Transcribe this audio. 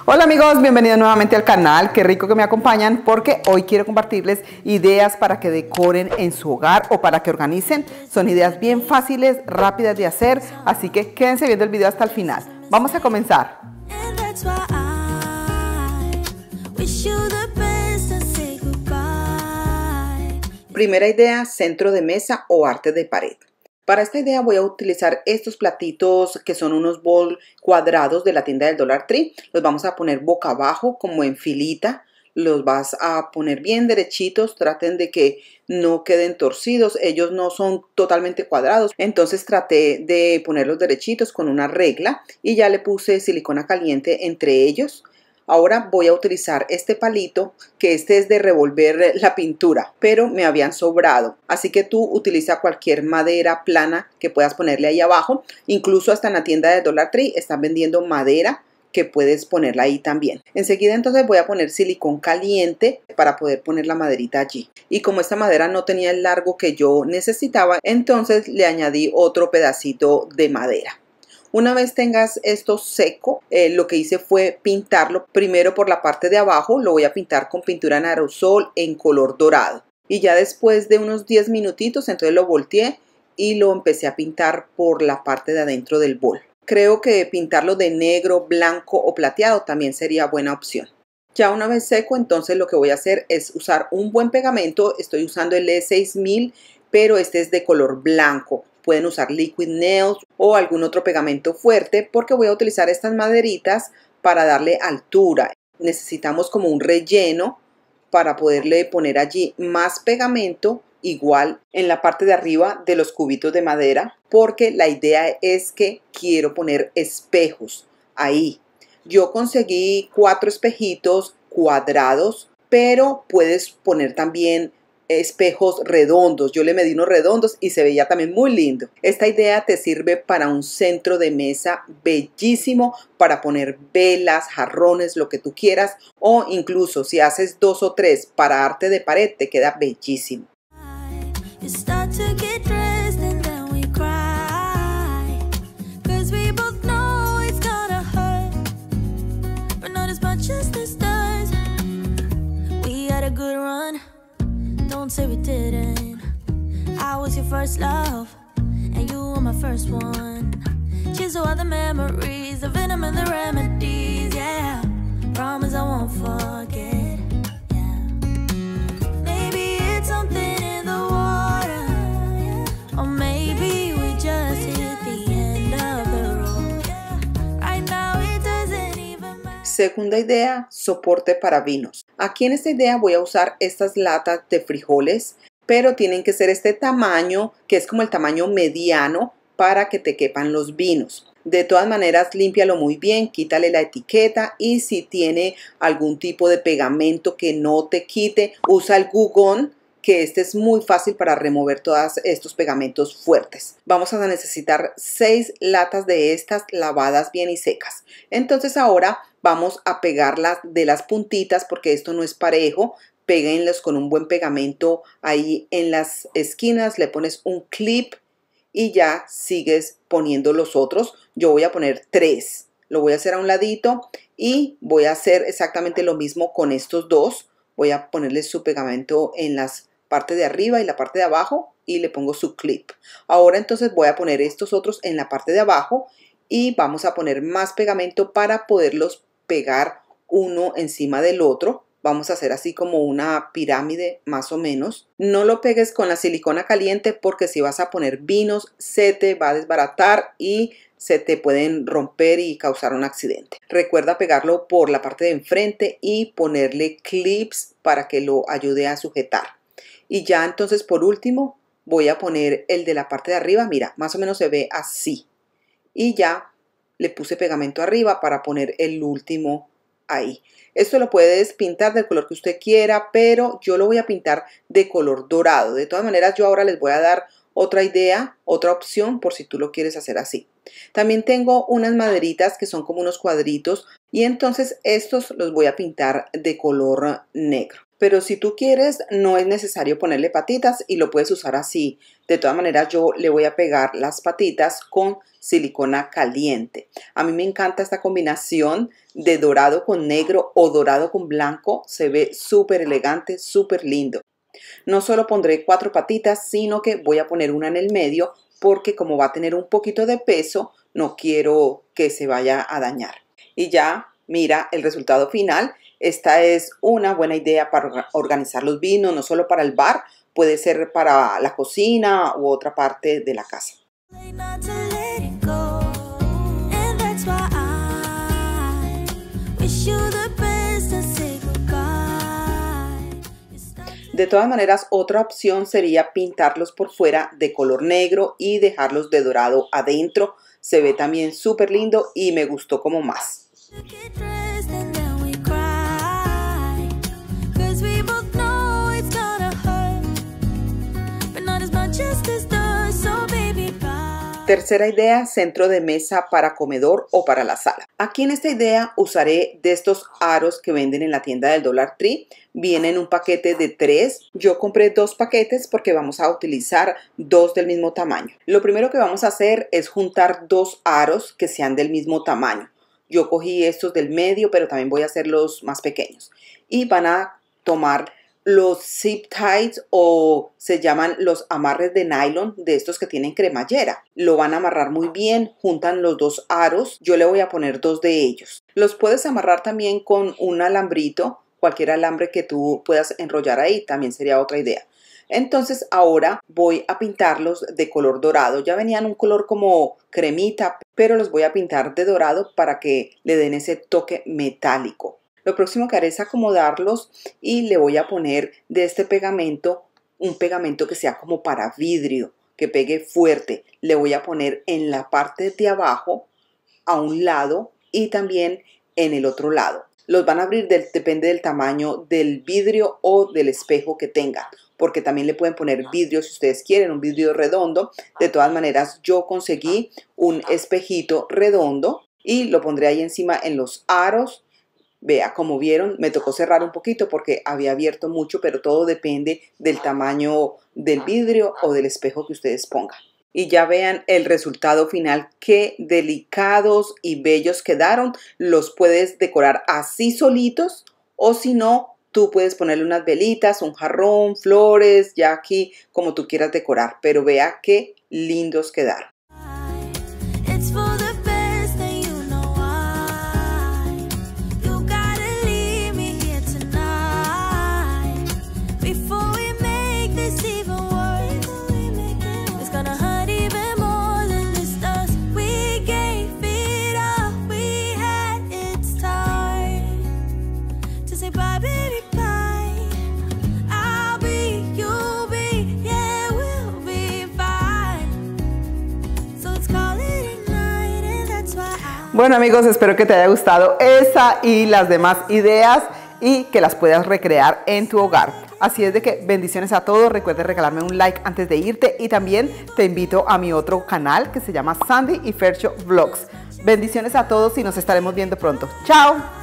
Hola amigos, bienvenidos nuevamente al canal. Qué rico que me acompañan porque hoy quiero compartirles ideas para que decoren en su hogar o para que organicen. Son ideas bien fáciles, rápidas de hacer, así que quédense viendo el video hasta el final. Vamos a comenzar. Primera idea, centro de mesa o arte de pared. Para esta idea voy a utilizar estos platitos que son unos bol cuadrados de la tienda del Dollar Tree. Los vamos a poner boca abajo como en filita. Los vas a poner bien derechitos. Traten de que no queden torcidos. Ellos no son totalmente cuadrados. Entonces traté de ponerlos derechitos con una regla y ya le puse silicona caliente entre ellos. Ahora voy a utilizar este palito, que este es de revolver la pintura, pero me habían sobrado. Así que tú utiliza cualquier madera plana que puedas ponerle ahí abajo. Incluso hasta en la tienda de Dollar Tree están vendiendo madera que puedes ponerla ahí también. Enseguida entonces voy a poner silicón caliente para poder poner la maderita allí. Y como esta madera no tenía el largo que yo necesitaba, entonces le añadí otro pedacito de madera. Una vez tengas esto seco, lo que hice fue pintarlo primero por la parte de abajo. Lo voy a pintar con pintura en aerosol en color dorado. Y ya después de unos 10 minutitos, entonces lo volteé y lo empecé a pintar por la parte de adentro del bol. Creo que pintarlo de negro, blanco o plateado también sería buena opción. Ya una vez seco, entonces lo que voy a hacer es usar un buen pegamento. Estoy usando el E6000, pero este es de color blanco. Pueden usar Liquid Nails o algún otro pegamento fuerte porque voy a utilizar estas maderitas para darle altura. Necesitamos como un relleno para poderle poner allí más pegamento, igual en la parte de arriba de los cubitos de madera, porque la idea es que quiero poner espejos ahí. Yo conseguí 4 espejitos cuadrados, pero puedes poner también espejos redondos. Yo le medí unos redondos y se veía también muy lindo. Esta idea te sirve para un centro de mesa bellísimo, para poner velas, jarrones, lo que tú quieras, o incluso si haces 2 o 3 para arte de pared, te queda bellísimo. Don't say we didn't. I was your first love, and you were my first one. Cheers to all the memories, the venom and the remedies, yeah. Promise I won't forget, yeah. Maybe it's something in the water, yeah. Or maybe we just hit the end of the road. Right now it doesn't even matter. Segunda idea, soporte para vinos. Aquí en esta idea voy a usar estas latas de frijoles, pero tienen que ser este tamaño, que es como el tamaño mediano, para que te quepan los vinos. De todas maneras, límpialo muy bien, quítale la etiqueta y si tiene algún tipo de pegamento que no te quite, usa el Glue Gun, que este es muy fácil para remover todos estos pegamentos fuertes. Vamos a necesitar 6 latas de estas lavadas bien y secas. Entonces ahora vamos a pegarlas de las puntitas porque esto no es parejo. Péguenlas con un buen pegamento ahí en las esquinas. Le pones un clip y ya sigues poniendo los otros. Yo voy a poner 3. Lo voy a hacer a un ladito y voy a hacer exactamente lo mismo con estos dos. Voy a ponerles su pegamento en las parte de arriba y la parte de abajo y le pongo su clip. Ahora entonces voy a poner estos otros en la parte de abajo y vamos a poner más pegamento para poderlos pegar uno encima del otro. Vamos a hacer así como una pirámide más o menos. No lo pegues con la silicona caliente porque si vas a poner vinos se te va a desbaratar y se te pueden romper y causar un accidente. Recuerda pegarlo por la parte de enfrente y ponerle clips para que lo ayude a sujetar. Y ya entonces por último voy a poner el de la parte de arriba. Mira, más o menos se ve así. Y ya le puse pegamento arriba para poner el último ahí. Esto lo puedes pintar del color que usted quiera, pero yo lo voy a pintar de color dorado. De todas maneras, yo ahora les voy a dar otra idea, otra opción por si tú lo quieres hacer así. También tengo unas maderitas que son como unos cuadritos y entonces estos los voy a pintar de color negro. Pero si tú quieres, no es necesario ponerle patitas y lo puedes usar así. De todas maneras, yo le voy a pegar las patitas con silicona caliente. A mí me encanta esta combinación de dorado con negro o dorado con blanco. Se ve súper elegante, súper lindo. No solo pondré 4 patitas, sino que voy a poner una en el medio porque como va a tener un poquito de peso, no quiero que se vaya a dañar. Y ya, mira el resultado final. Esta es una buena idea para organizar los vinos, no solo para el bar, puede ser para la cocina u otra parte de la casa. De todas maneras, otra opción sería pintarlos por fuera de color negro y dejarlos de dorado adentro. Se ve también súper lindo y me gustó como más. Tercera idea, centro de mesa para comedor o para la sala. Aquí en esta idea usaré de estos aros que venden en la tienda del Dollar Tree. Vienen un paquete de 3. Yo compré 2 paquetes porque vamos a utilizar 2 del mismo tamaño. Lo primero que vamos a hacer es juntar 2 aros que sean del mismo tamaño. Yo cogí estos del medio, pero también voy a hacer los más pequeños. Y van a tomar los zip ties o se llaman los amarres de nylon de estos que tienen cremallera. Lo van a amarrar muy bien, juntan los 2 aros. Yo le voy a poner 2 de ellos. Los puedes amarrar también con un alambrito, cualquier alambre que tú puedas enrollar ahí, también sería otra idea. Entonces ahora voy a pintarlos de color dorado. Ya venían un color como cremita, pero los voy a pintar de dorado para que le den ese toque metálico. Lo próximo que haré es acomodarlos y le voy a poner de este pegamento, un pegamento que sea como para vidrio, que pegue fuerte. Le voy a poner en la parte de abajo, a un lado y también en el otro lado. Los van a abrir, depende del tamaño del vidrio o del espejo que tengan, porque también le pueden poner vidrio si ustedes quieren, un vidrio redondo. De todas maneras, yo conseguí un espejito redondo y lo pondré ahí encima en los aros. Vea, como vieron, me tocó cerrar un poquito porque había abierto mucho, pero todo depende del tamaño del vidrio o del espejo que ustedes pongan. Y ya vean el resultado final, qué delicados y bellos quedaron. Los puedes decorar así solitos o si no, tú puedes ponerle unas velitas, un jarrón, flores, ya aquí como tú quieras decorar. Pero vea qué lindos quedaron. Bueno amigos, espero que te haya gustado esa y las demás ideas y que las puedas recrear en tu hogar. Así es de que bendiciones a todos, recuerda regalarme un like antes de irte y también te invito a mi otro canal que se llama Sandy y Fercho Vlogs. Bendiciones a todos y nos estaremos viendo pronto. ¡Chao!